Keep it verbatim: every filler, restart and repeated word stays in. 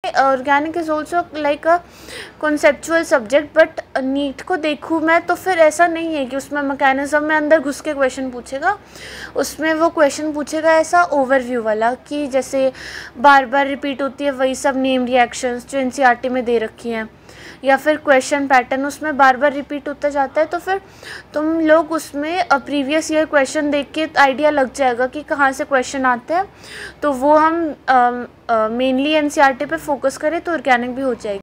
Organic is also like a conceptual subject, but NEET को देखूँ मैं तो फिर ऐसा नहीं है कि उसमें मैकेनिज्म में अंदर घुस के क्वेश्चन पूछेगा। उसमें वो क्वेश्चन पूछेगा ऐसा ओवरव्यू वाला कि जैसे बार बार रिपीट होती है वही सब नेम रिएक्शंस जो एनसीईआरटी में दे रखी हैं, या फिर क्वेश्चन पैटर्न उसमें बार बार रिपीट होता जाता है। तो फिर तुम लोग उसमें प्रीवियस ईयर क्वेश्चन देख के आइडिया लग जाएगा कि कहाँ से क्वेश्चन आते हैं। तो वो हम मेनली एनसीईआरटी पे फोकस करें तो ऑर्गेनिक भी हो जाएगी।